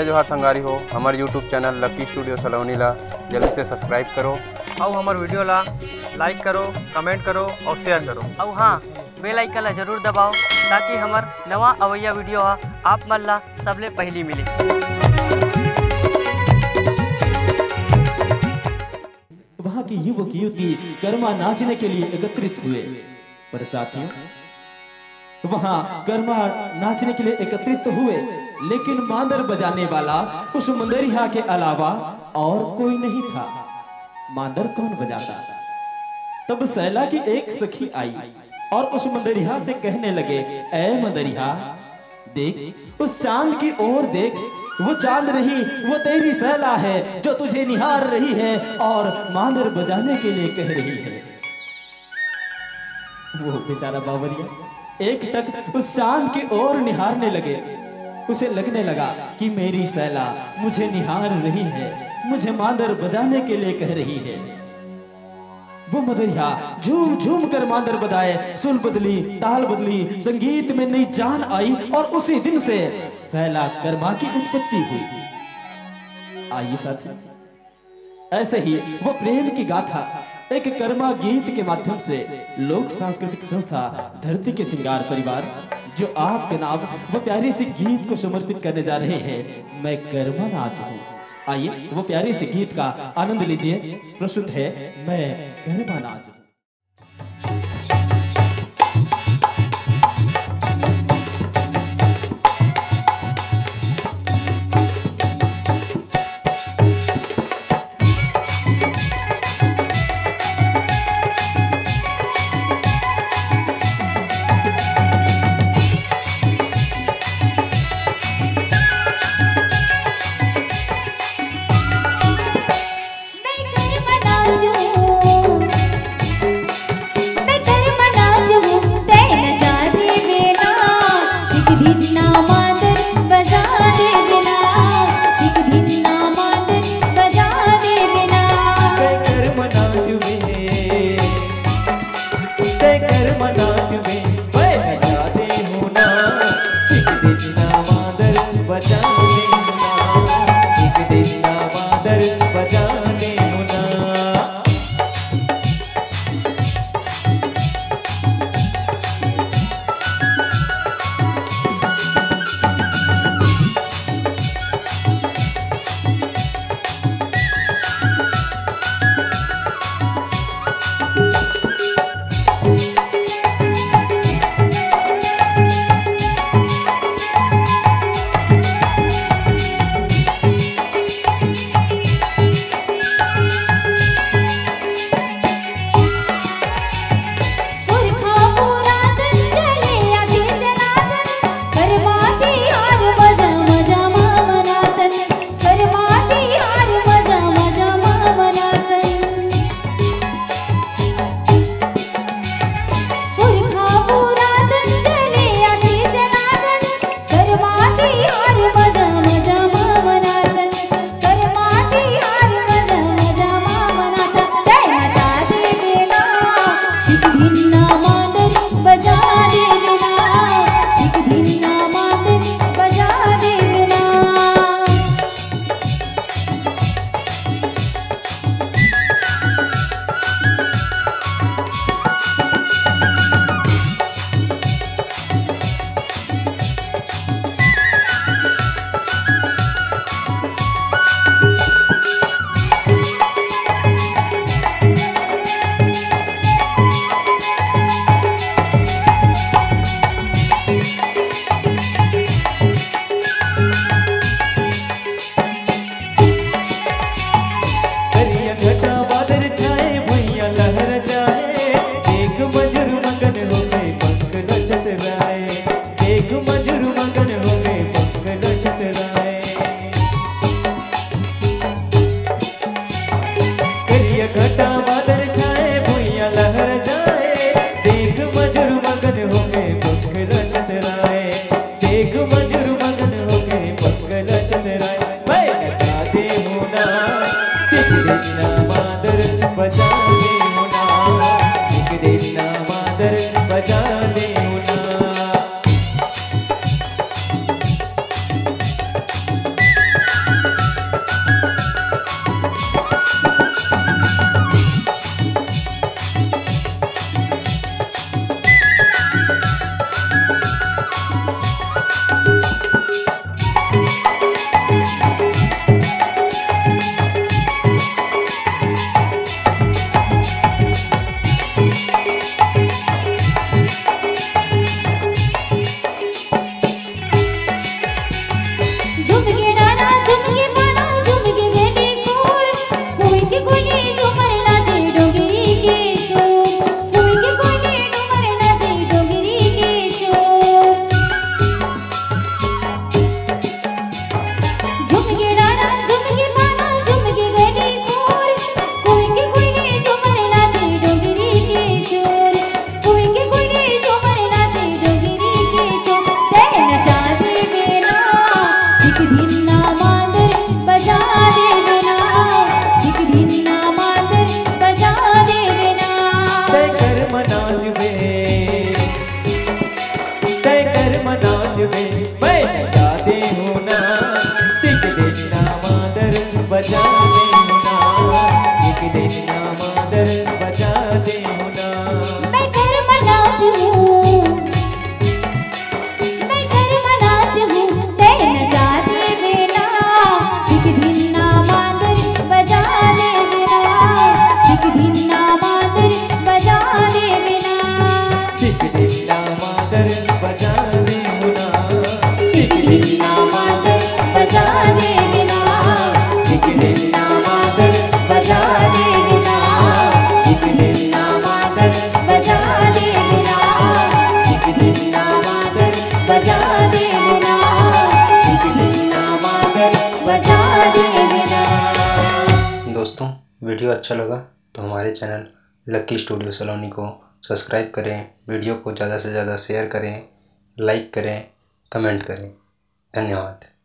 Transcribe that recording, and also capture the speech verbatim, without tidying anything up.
जोहार संगारी हो। हमारे YouTube channel Lucky Studio Saloni ला जल्दी से सब्सक्राइब करो और हमारे वीडियो ला लाइक करो, कमेंट करो और शेयर करो। और हाँ, बेल आइकन ला जरूर दबाओ ताकि हमार नवा अवैया वीडियो हा आप मन ला सबले पहली मिले। वहाँ के युवक युवती कर्मा नाचने के लिए एकत्रित हुए। पर साथियों, वहाँ कर्मा नाचने के लिए एकत्रित तो हुए, लेकिन मांदर बजाने वाला उस मंदरिया के अलावा और कोई नहीं था। मांदर कौन बजाता? तब सैला की एक सखी आई और उस मंदरिया से कहने लगे, ऐ मंदरिया, देख उस चांद की ओर देख, वो चांद नहीं, वो तेरी सैला है जो तुझे निहार रही है और मांदर बजाने के लिए कह रही है। वो बेचारा बावरिया एक टक उस चांद की ओर निहारने लगे। उसे लगने लगा कि मेरी सैला मुझे निहार रही है, मुझे मांदर बजाने के लिए कह रही है। वो मंदरिया झूम झूम कर मांदर बजाए, सुर बदली, ताल बदली, संगीत में नई जान आई और उसी दिन से सैला कर्मा की उत्पत्ति हुई। आइए साथी, ऐसे ही वो प्रेम की गाथा एक कर्मा गीत के माध्यम से लोक सांस्कृतिक संस्था धरती के सिंगार परिवार जो आपके नाम वो प्यारी सी गीत को समर्पित करने जा रहे हैं। मैं कर्मा नाथ हूँ। आइए वो प्यारी सी गीत का आनंद लीजिए। प्रस्तुत है मैं कर्मा नाथ हूँ। एक दिन ना मादर बजा दे ना। मैं घर मनाच हूँ, मैं घर मनाच हूँ, ते न जा दे देना। एक दिन ना मादर बजा दे देना, एक दिन ना मादर बजा दे देना। एक दिन ना मादर बजा दे ना। एक दिन ना मादर बजा दे देना, एक दिन ना मादर बजा दे देना। एक दिन ना मादर बजा दे देना, एक दिन ना मादर बजा दे देना, एक दिन ना मादर बजा दे देना। दोस्तों, वीडियो अच्छा लगा तो हमारे चैनल लकी स्टूडियो सलोनी को सब्सक्राइब करें, वीडियो को ज़्यादा से ज़्यादा शेयर करें, लाइक करें, कमेंट करें। धन्यवाद।